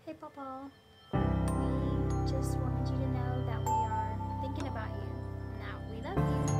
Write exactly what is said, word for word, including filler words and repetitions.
Hey, Papa. We just wanted you to know that we are thinking about you. Now, we love you.